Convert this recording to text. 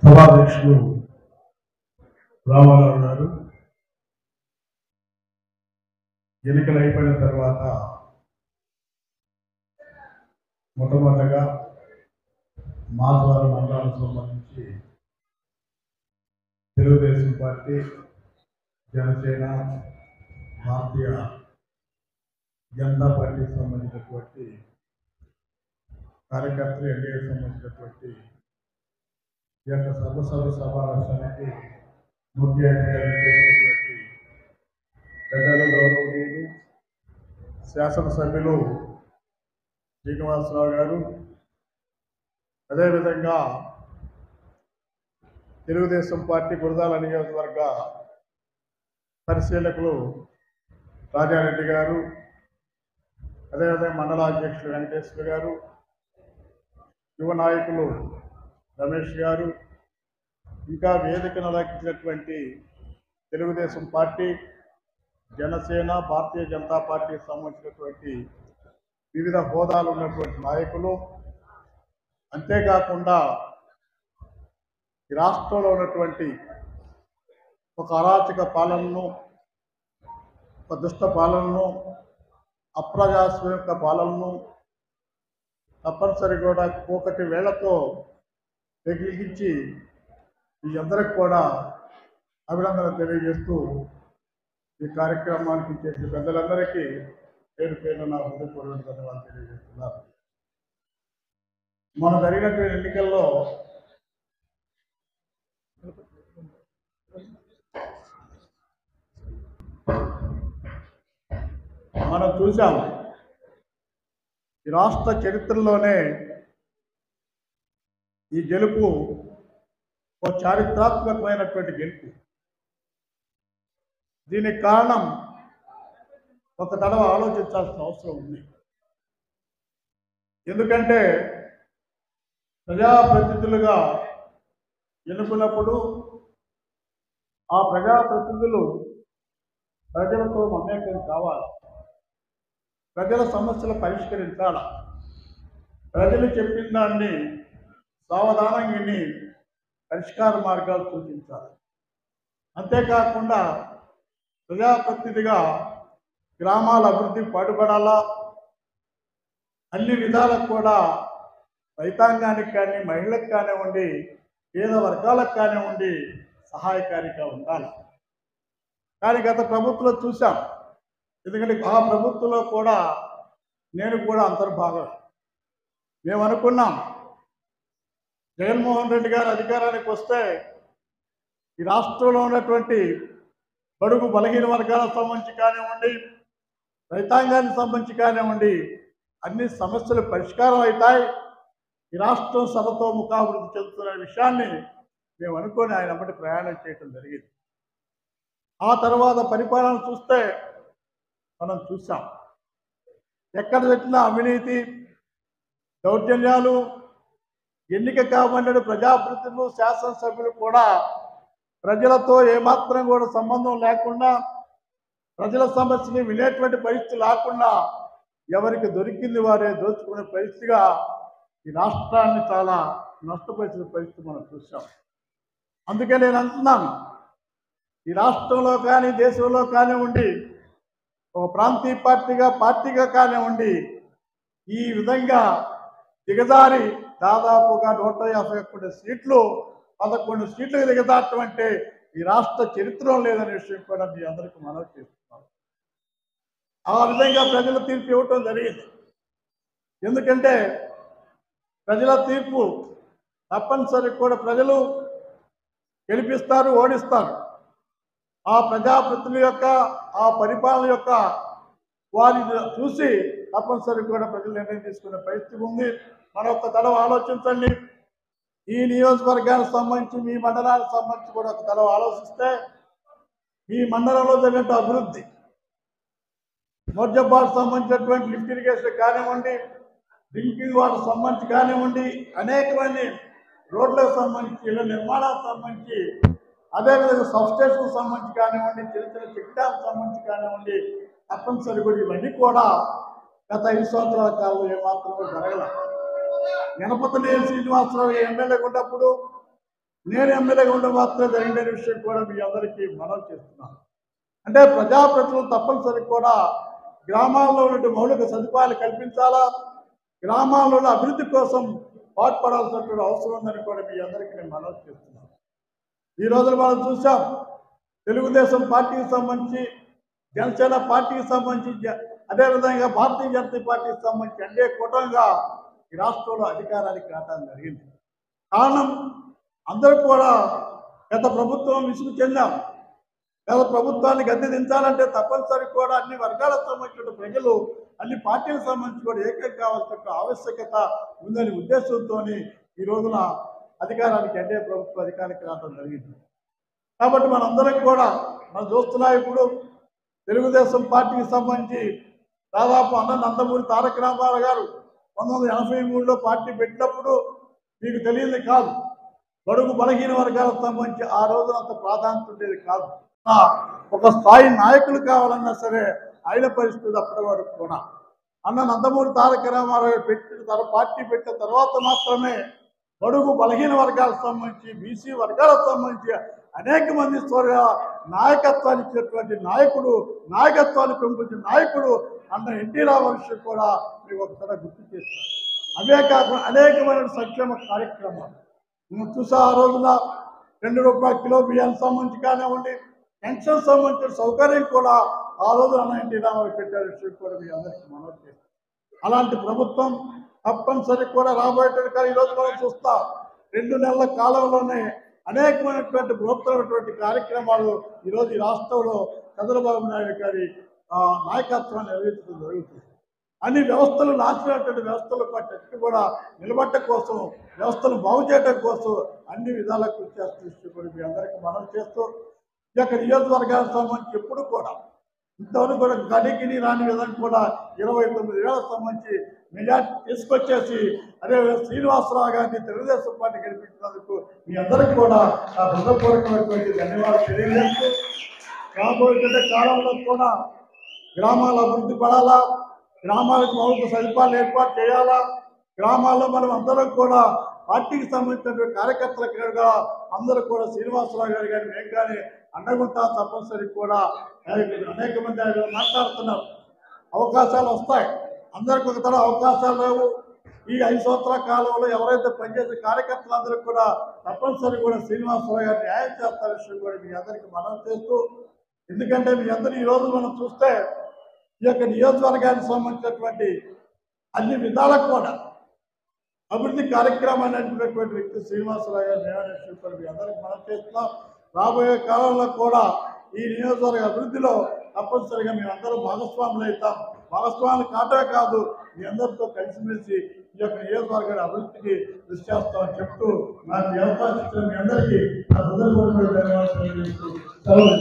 సభాధ్యక్షులు రామారావు గారు ఎన్నికలు అయిపోయిన తర్వాత మొట్టమొదటిగా మాధవరం మండలానికి సంబంధించి తెలుగుదేశం పార్టీ, జనసేన, భారతీయ జనతా పార్టీకి సంబంధించినటువంటి కార్యకర్తలు, ఎన్డీఏకి సంబంధించినటువంటి ఈ యొక్క సర్వసభ సమావేశానికి ముఖ్య అతిథిగా చేసినటువంటి పెద్దలు, గౌరవనీయులు శాసనసభ్యులు శ్రీనివాసరావు గారు, అదేవిధంగా తెలుగుదేశం పార్టీ గురజాల నియోజకవర్గ పరిశీలకులు రాజారెడ్డి గారు, అదేవిధంగా మండలాధ్యక్షులు వెంకటేశ్వర గారు, యువ నాయకులు రమేష్ గారు, ఇంకా వేదికను అలంకరించినటువంటి తెలుగుదేశం పార్టీ, జనసేన, భారతీయ జనతా పార్టీకి సంబంధించినటువంటి వివిధ హోదాలు ఉన్నటువంటి నాయకులు, అంతేకాకుండా ఈ రాష్ట్రంలో ఉన్నటువంటి ఒక అరాచక పాలనను, ఒక దుష్ట పాలనను, అప్రజాస్వామిక పాలనను తప్పనిసరి కూడా ఒకటి వేళతో ప్రకటించి ఈ అందరికి కూడా అభినందన తెలియజేస్తూ ఈ కార్యక్రమానికి చేసే పెద్దలందరికీ పేరు పేరు నా హృదయపూర్వక ధన్యవాదాలు తెలియజేస్తున్నారు. మన జరిగినటువంటి ఎన్నికల్లో మనం చూసాం, ఈ రాష్ట్ర చరిత్రలోనే ఈ గెలుపు ఒక చారిత్రాత్మకమైనటువంటి గెలుపు. దీనికి కారణం ఒక తడవ ఆలోచించాల్సిన అవసరం ఉంది. ఎందుకంటే ప్రజాప్రతినిధులుగా ఎన్నుకున్నప్పుడు ఆ ప్రజాప్రతినిధులు ప్రజలతో మమేకం కావాలి, ప్రజల సమస్యలు పరిష్కరించాలి, ప్రజలు చెప్పిన దాన్ని సావధానంగా విని పరిష్కార మార్గాలు సూచించాలి. అంతేకాకుండా ప్రజాప్రతినిధిగా గ్రామాల అభివృద్ధికి పాటుపడాలా, అన్ని విధాలకు కూడా రైతాంగానికి కానీ, మహిళలకు కానివ్వండి, పేద వర్గాలకు కానివ్వండి సహాయకారిగా ఉండాలి. కానీ గత ప్రభుత్వంలో చూసాం, ఎందుకంటే ఆ ప్రభుత్వంలో కూడా నేను కూడా అంతర్భాగం. మేము అనుకున్నాం జగన్మోహన్ రెడ్డి గారు అధికారానికి వస్తే ఈ రాష్ట్రంలో ఉన్నటువంటి బడుగు బలహీన వర్గాలకు సంబంధించి కానివ్వండి, రైతాంగానికి సంబంధించి కానివ్వండి, అన్ని సమస్యలు పరిష్కారం అవుతాయి, ఈ రాష్ట్రం సర్వతోముఖాభివృద్ధి చెందుతున్న విషయాన్ని మేము అనుకొని ఆయన అమ్మటి ప్రయాణం చేయడం జరిగింది. ఆ తర్వాత పరిపాలన చూస్తే మనం చూసాం, ఎక్కడ పెట్టిన అవినీతి, దౌర్జన్యాలు, ఎన్నిక కాబడిన ప్రజాప్రతినిధులు, శాసనసభ్యులు కూడా ప్రజలతో ఏమాత్రం కూడా సంబంధం లేకుండా, ప్రజల సమస్యని వినేటువంటి పరిస్థితి లేకుండా ఎవరికి దొరికింది వారే దోచుకునే పరిస్థితిగా ఈ రాష్ట్రాన్ని చాలా నష్టపరిచిన పరిస్థితి మనం చూసాం. అందుకే నేను అంటున్నాను, ఈ రాష్ట్రంలో కానీ దేశంలో కానివ్వండి, ఒక ప్రాంతీయ పార్టీగా కానివ్వండి, ఈ విధంగా దిగజారి దాదాపుగా 151 సీట్లు 11 సీట్లకు దిగజారటం అంటే ఈ రాష్ట్ర చరిత్రలో లేదనే విషయం కూడా మీ అందరికీ మనవి చేస్తున్నాను. ఆ విధంగా ప్రజల తీర్పు ఇవ్వటం జరిగింది. ఎందుకంటే ప్రజల తీర్పు తప్పనిసరి కూడా ప్రజలు గెలిపిస్తారు, ఓడిస్తారు. ఆ ప్రజాప్రతినిధుల యొక్క ఆ పరిపాలన యొక్క వారిని చూసి తప్పనిసరి కూడా ప్రజలు నిర్ణయం తీసుకునే పరిస్థితి ఉంది. మరొక తడవ ఆలోచించండి. ఈ నియోజకవర్గానికి సంబంధించి, మీ మండలానికి సంబంధించి కూడా ఒక తడవ ఆలోచిస్తే మీ మండలంలో జరిగినట్టు అభివృద్ధి, మోర్జబ్బాకు సంబంధించినటువంటి లిఫ్ట్ ఇరిగేషన్ కానివ్వండి, డ్రింకింగ్ వాటర్ సంబంధించి కానివ్వండి, అనేకమైన రోడ్లకు సంబంధించి, ఇళ్ల నిర్మాణాలకు సంబంధించి, అదేవిధంగా సబ్స్టేషన్కి సంబంధించి కానివ్వండి, చిన్న చిన్న చెక్ డ్యామ్కి సంబంధించి కానివ్వండి, తప్పనిసరి కూడా ఇవన్నీ కూడా గత 5 సంవత్సరాల కాలంలో ఏమాత్రం జరగల. గణపతి శ్రీనివాసరావు ఎమ్మెల్యేగా ఉన్నప్పుడు నేను ఎమ్మెల్యేగా ఉండే మాత్రమే జరిగిన విషయం కూడా మీ అందరికీ మనవి చేస్తున్నాను. అంటే ప్రజాప్రతినిధులు తప్పనిసరిగా కూడా గ్రామాల్లో ఉన్న మౌలిక సదుపాయాలు కల్పించాలా, గ్రామాల్లో అభివృద్ధి కోసం పాటుపడాల్సినటువంటి అవసరం ఉందని కూడా మీ అందరికీ నేను మనవి చేస్తున్నాను. ఈ రోజున మనం చూసాం, తెలుగుదేశం పార్టీకి సంబంధించి, జనసేన పార్టీకి సంబంధించి, అదేవిధంగా భారతీయ జనతా పార్టీకి సంబంధించి ఎన్డీఏ కూటమిగా ఈ రాష్ట్రంలో అధికారానికి రావడం జరిగింది. కారణం అందరూ కూడా గత ప్రభుత్వం విసుగు చెందాం. గత ప్రభుత్వాన్ని గద్దె దించాలంటే తప్పనిసరి కూడా అన్ని వర్గాలకు సంబంధించిన ప్రజలు, అన్ని పార్టీలకు సంబంధించి కూడా ఏకం కావాల్సిన ఆవశ్యకత ఉందనే ఉద్దేశంతో ఈ రోజున అధికారానికి ఎన్డీఏ ప్రభుత్వం అధికారానికి రావడం జరిగింది. కాబట్టి మనందరం కూడా మనం చూస్తున్నాం, ఇప్పుడు తెలుగుదేశం పార్టీకి సంబంధించి దాదాపు అన్న నందమూరి తారక రామారావు గారు 1983లో పార్టీ పెట్టినప్పుడు మీకు తెలియదు కాదు, బడుగు బలహీన వర్గాలకు సంబంధించి ఆ రోజున అంత ప్రాధాన్యత ఉండేది కాదు. ఒక స్థాయి నాయకులు కావాలన్నా సరే ఆయన పరిస్థితి అప్పటి వరకు కూడా అన్న నందమూరి తారక రామారావు పెట్టిన పార్టీ పెట్టిన తర్వాత మాత్రమే బడుగు బలహీన వర్గాలకు సంబంధించి, బీసీ వర్గాలకు సంబంధించి అనేక మంది నాయకత్వాన్ని ఇచ్చినటువంటి నాయకుడు, నాయకత్వాన్ని పెంపొందించిన నాయకుడు అన్న ఎన్టీ రామారావు కూడా మీకు ఒకసారి గుర్తు చేస్తారు. అవే కాకుండా అనేకమైన సంక్షేమ కార్యక్రమాలు మనం చూసా. ఆ రోజున ₹2 కిలో బియ్యానికి సంబంధించి కానివ్వండి, పెన్షన్ సంబంధించిన సౌకర్యం కూడా ఆ రోజు అన్న ఎన్టీ రామారావు పెట్టే విషయం కూడా మీ అందరికీ మనవి చేస్తాం. అలాంటి ప్రభుత్వం తప్పనిసరి కూడా రాబోయేటువంటి కానీ ఈరోజు మనం చూస్తాం, 2 నెలల కాలంలోనే అనేకమైనటువంటి బృహత్తరమైనటువంటి కార్యక్రమాలు ఈరోజు ఈ రాష్ట్రంలో చంద్రబాబు నాయుడు గారి నాయకత్వాన్ని నిర్వహించడం జరుగుతుంది. అన్ని వ్యవస్థలు నాశనటువంటి వ్యవస్థలు పట్టి కూడా నిలబట్టడం కోసం, వ్యవస్థను బాగు చేయడం కోసం అన్ని విధాలా కృషి చేస్తూ మీ అందరికీ మనం చేస్తూ ఈ యొక్క నియోజకవర్గానికి సంబంధించి ఎప్పుడు కూడా ఇంతవరకు కూడా గడిగిని రాని విధంగా కూడా 29,000 సంబంధించి మెజార్టీ తీసుకొచ్చేసి అదే శ్రీనివాసరావు గారిని తెలుగుదేశం పార్టీ గెలిపించినందుకు మీ అందరికీ కూడా నా హృదయపూర్వకమైనటువంటి ధన్యవాదాలు తెలియజేస్తూ, రాబోయే కాలంలో కూడా గ్రామాల అభివృద్ధి పడాలా, గ్రామాలకు మౌలిక సదుపాయాలు ఏర్పాటు చేయాలా, గ్రామాల్లో మనం అందరం కూడా పార్టీకి సంబంధించినటువంటి కార్యకర్తలుగా అందరూ కూడా శ్రీనివాసరావు గారు కానీ మేము కానీ అండగుంటా తప్పనిసరి కూడా అనేక మంది మాట్లాడుతున్నారు. అవకాశాలు వస్తాయి, అందరికి ఒక తర అవకాశాలు లేవు. ఈ 5 సంవత్సరాల కాలంలో ఎవరైతే పనిచేసే కార్యకర్తలందరూ కూడా తప్పనిసరి కూడా శ్రీనివాసరావు గారు న్యాయం చేస్తారు విషయం కూడా మీ అందరికీ మనం చేస్తూ, ఎందుకంటే మీ అందరూ ఈరోజు మనం చూస్తే ఈ యొక్క నియోజకవర్గానికి సంబంధించినటువంటి అన్ని విధాలకు కూడా అభివృద్ధి కార్యక్రమాన్ని నడిపినటువంటి వ్యక్తి శ్రీనివాసరావు గారు న్యాయం మీ అందరికీ మనం చేస్తున్నాం. రాబోయే కాలంలో కూడా ఈ నియోజకవర్గ అభివృద్ధిలో తప్పనిసరిగా మేమందరం భాగస్వాములు అవుతాం. భాగస్వాములు కావటమే కాదు, మీ అందరితో కలిసిమెలిసి ఈ యొక్క నియోజకవర్గాన్ని అభివృద్ధికి కృషి చేస్తామని చెప్తూ నాకు అవకాశం ఇచ్చిన మీ అందరికీ నా హృదయపూర్వక ధన్యవాదాలు.